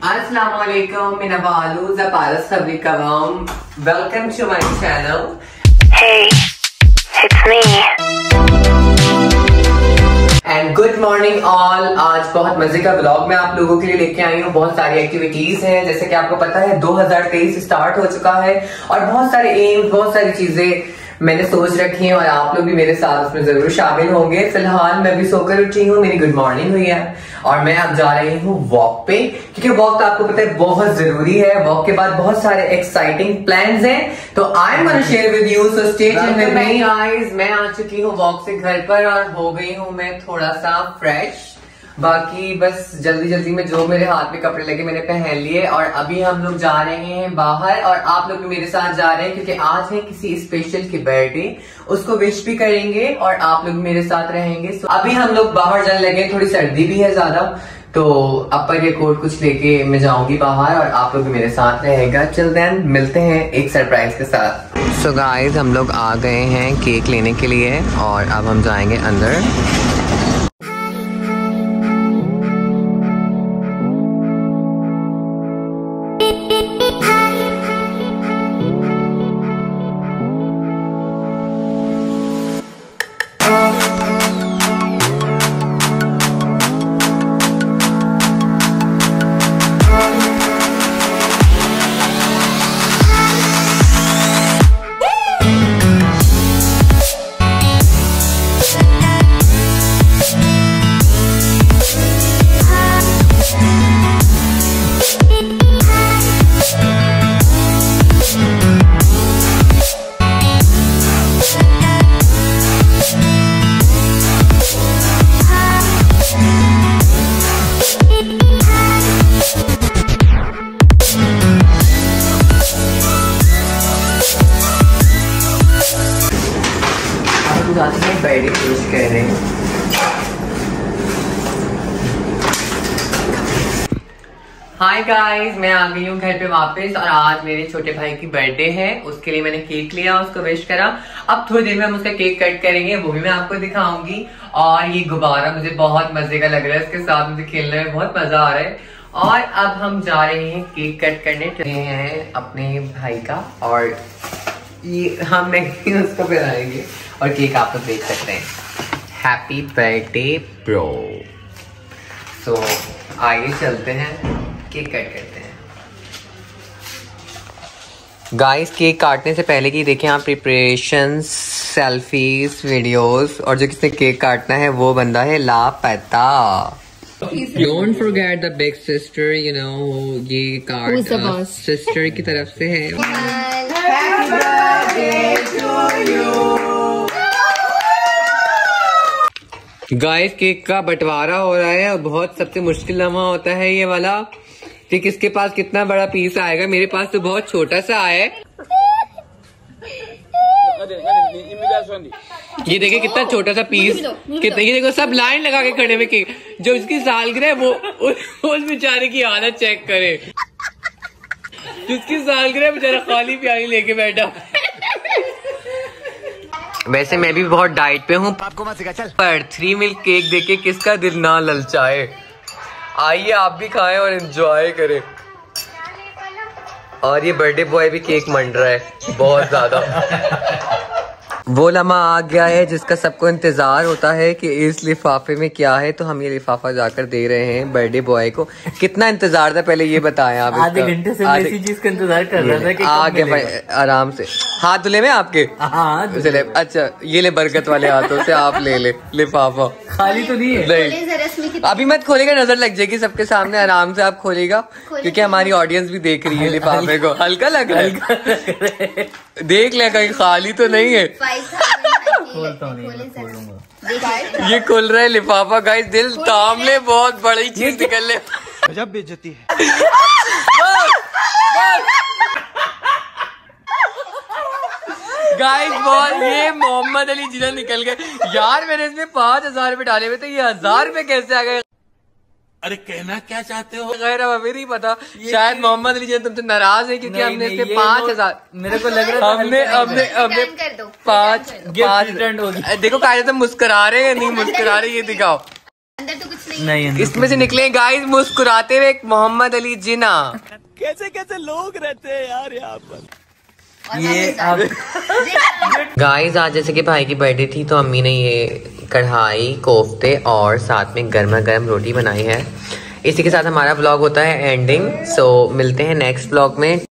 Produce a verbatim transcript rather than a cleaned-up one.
अस्सलाम वालेकुम मिना बालू ज़पारस खबरी कवाम welcome to my channel. Hey, it's me. And good morning all. आज बहुत मजे का ब्लॉग मैं आप लोगों के लिए लेके आई हूँ। बहुत सारी एक्टिविटीज हैं, जैसे कि आपको पता है दो हज़ार तेईस स्टार्ट हो चुका है और बहुत सारे एम बहुत सारी चीजें मैंने सोच रखी हैं और आप लोग भी मेरे साथ उसमें जरूर शामिल होंगे। फिलहाल मैं भी सोकर उठी हूँ, मेरी गुड मॉर्निंग हुई है और मैं अब जा रही हूँ वॉक पे, क्योंकि वॉक तो आपको पता है बहुत जरूरी है। वॉक के बाद बहुत सारे एक्साइटिंग प्लान्स हैं, तो I am gonna share with you, so stay tuned with me guys. मैं आ चुकी हूँ वॉक से घर पर और हो गई हूँ मैं थोड़ा सा फ्रेश। बाकी बस जल्दी जल्दी में जो मेरे हाथ में कपड़े लगे मैंने पहन लिए और अभी हम लोग जा रहे हैं बाहर और आप लोग भी मेरे साथ जा रहे हैं, क्योंकि आज है किसी स्पेशल की बर्थडे, उसको विश भी करेंगे और आप लोग मेरे साथ रहेंगे। so, अभी हम लोग बाहर जाने लगे, थोड़ी सर्दी भी है ज्यादा, तो अपर ये कोट कुछ लेके मैं जाऊंगी बाहर और आप लोग भी मेरे साथ रहेगा। चल देन मिलते हैं एक सरप्राइज के साथ। सो so गाइस, हम लोग आ गए हैं केक लेने के लिए और अब हम जाएंगे अंदर। बर्थडे विश कर रहे हैं। हाय गाइस, मैं आ गई हूँ घर पे वापस और आज मेरे छोटे भाई की बर्थडे है, उसके लिए मैंने केक लिया, उसको विश करा। अब थोड़ी देर में हम उसका केक कट करेंगे, वो भी मैं आपको दिखाऊंगी। और ये गुब्बारा मुझे बहुत मजे का लग रहा है, इसके साथ मुझे खेलने में बहुत मजा आ रहा है। और अब हम जा रहे हैं केक कट करने हैं अपने भाई का और ये हम नहीं उसको पहनाएंगे और केक आप लोग देख सकते हैं। Happy birthday bro. सो आइए चलते हैं केक कट करते हैं। गाइस, केक काटने से पहले की देखें आप प्रिपरेशंस, सेल्फीज, वीडियोस, और जो किसने केक काटना है वो बंदा है लापता। Don't forget the big sister, you know, ये कार्ड सिस्टर की तरफ से है। Happy birthday to you। Guys, cake का बंटवारा हो रहा है और बहुत सबसे मुश्किल लम्हा होता है ये वाला कि किसके पास कितना बड़ा पीस आएगा। मेरे पास तो बहुत छोटा सा आया है, ये देखिए कितना छोटा सा पीस, कितना, ये देखो सब लाइन लगा के खड़े हुए केक। जो उसकी सालगिरह है वो उस बेचारे की हालत चेक करे, जिसकी सालगिरह बेचारा खाली प्याली लेके बैठा। वैसे मैं भी बहुत डाइट पे हूँ, आपको मत सिखा चल, पर थ्री मिल्क केक देके किसका दिल ना ललचाए। आइए आप भी खाएं और एंजॉय करें। और ये बर्थडे बॉय भी केक मंड रहा है बहुत ज्यादा। वो लम्हा आ गया है जिसका सबको इंतजार होता है कि इस लिफाफे में क्या है, तो हम ये लिफाफा जाकर दे रहे हैं बर्थडे बॉय को। कितना इंतजार था पहले ये बताएं आप। आधे घंटे से इसी चीज का इंतजार कर रहा था कि आ गया भाई, आराम से। हाथ धुले में आपके? हाँ ले। अच्छा ये ले, बरकत वाले हाथों से आप ले ले लिफाफा। खाली तो नहीं है? नहीं, अभी मत खोलेगा, नजर लग जाएगी सबके सामने। आराम से आप खोलेगा क्योंकि हमारी ऑडियंस भी देख रही है लिफाफे को। हल्का लग रहा है, देख ले कहीं खाली तो नहीं है। ये खुल रहा है लिफाफा गाइस, दिल थाम ले, बहुत बड़ी चीज निकल ले। गजब बेइज्जती है। गाइस बहुत, ये मोहम्मद अली जिना निकल गए यार। मैंने इसमें पाँच हजार रुपए डाले हुए थे, ये हजार रुपए कैसे आ गए? अरे कहना क्या चाहते हो? गैर अब अभी नहीं पता, शायद मोहम्मद अली जिना तुमसे नाराज है क्योंकि हमने इससे पाँच हजार मेरे को लग रहा है हमने हमने हमने पाँच पाँच देखो कायदे तुम मुस्कुरा रहे हैं नहीं मुस्कुरा रहे, ये दिखाओ। अंदर तो कुछ नहीं इसमें से निकले गाइस मुस्कुराते हुए एक मोहम्मद अली जिन्ना। कैसे कैसे लोग रहते हैं यार यहाँ पर। ये आप गाइस आज जैसे कि भाई की बर्थडे थी तो अम्मी ने ये कढ़ाई कोफ्ते और साथ में गर्मा गर्म रोटी बनाई है। इसी के साथ हमारा व्लॉग होता है एंडिंग। सो मिलते हैं नेक्स्ट व्लॉग में।